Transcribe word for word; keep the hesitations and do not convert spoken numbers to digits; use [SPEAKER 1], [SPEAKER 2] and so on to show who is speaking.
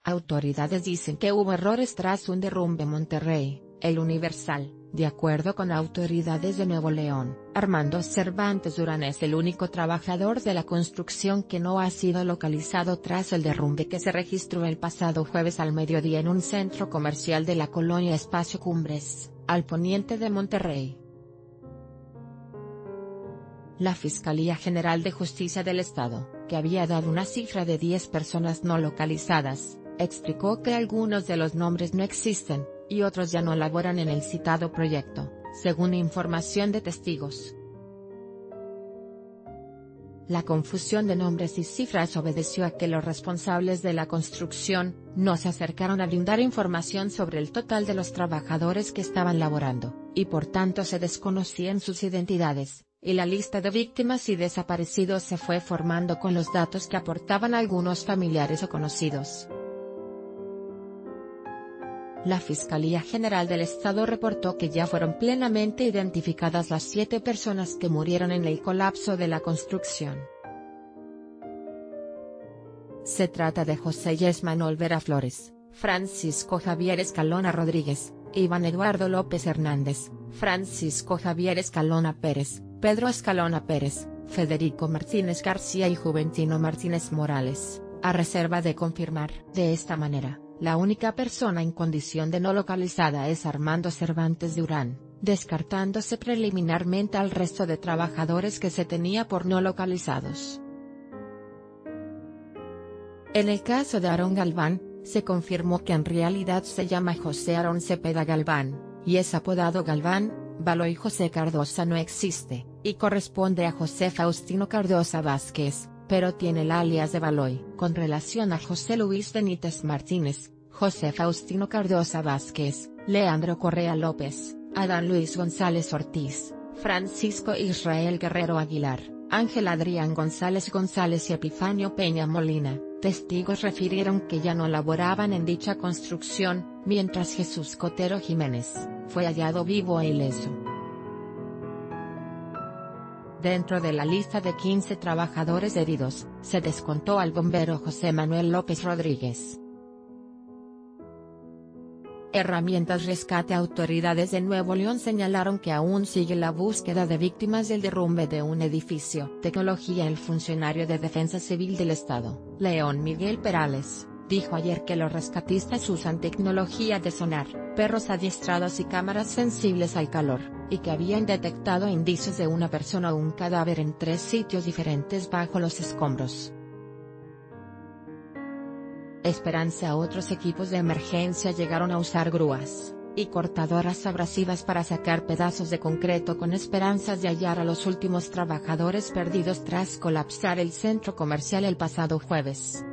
[SPEAKER 1] Autoridades dicen que hubo errores tras un derrumbe en Monterrey. El Universal, de acuerdo con autoridades de Nuevo León, Armando Cervantes Durán es el único trabajador de la construcción que no ha sido localizado tras el derrumbe que se registró el pasado jueves al mediodía en un centro comercial de la colonia Espacio Cumbres, al poniente de Monterrey. La Fiscalía General de Justicia del Estado, que había dado una cifra de diez personas no localizadas, explicó que algunos de los nombres no existen, y otros ya no laboran en el citado proyecto, según información de testigos. La confusión de nombres y cifras obedeció a que los responsables de la construcción no se acercaron a brindar información sobre el total de los trabajadores que estaban laborando, y por tanto se desconocían sus identidades, y la lista de víctimas y desaparecidos se fue formando con los datos que aportaban algunos familiares o conocidos. La Fiscalía General del Estado reportó que ya fueron plenamente identificadas las siete personas que murieron en el colapso de la construcción. Se trata de José Yesman Olvera Flores, Francisco Javier Escalona Rodríguez, Iván Eduardo López Hernández, Francisco Javier Escalona Pérez, Pedro Escalona Pérez, Federico Martínez García y Juventino Martínez Morales, a reserva de confirmar. De esta manera, la única persona en condición de no localizada es Armando Cervantes Durán, descartándose preliminarmente al resto de trabajadores que se tenía por no localizados. En el caso de Aarón Galván, se confirmó que en realidad se llama José Aarón Cepeda Galván, y es apodado Galván. Baloy José Cardosa no existe, y corresponde a José Faustino Cardosa Vázquez, pero tiene el alias de Baloy. Con relación a José Luis Benítez Martínez, José Faustino Cardosa Vázquez, Leandro Correa López, Adán Luis González Ortiz, Francisco Israel Guerrero Aguilar, Ángel Adrián González González y Epifanio Peña Molina, testigos refirieron que ya no laboraban en dicha construcción, mientras Jesús Cotero Jiménez fue hallado vivo e ileso. Dentro de la lista de quince trabajadores heridos, se descontó al bombero José Manuel López Rodríguez. Herramientas Rescate. Autoridades de Nuevo León señalaron que aún sigue la búsqueda de víctimas del derrumbe de un edificio. Tecnología. El funcionario de Defensa Civil del Estado, León Miguel Perales, dijo ayer que los rescatistas usan tecnología de sonar, perros adiestrados y cámaras sensibles al calor, y que habían detectado indicios de una persona o un cadáver en tres sitios diferentes bajo los escombros. Esperanza. Otros equipos de emergencia llegaron a usar grúas y cortadoras abrasivas para sacar pedazos de concreto con esperanzas de hallar a los últimos trabajadores perdidos tras colapsar el centro comercial el pasado jueves.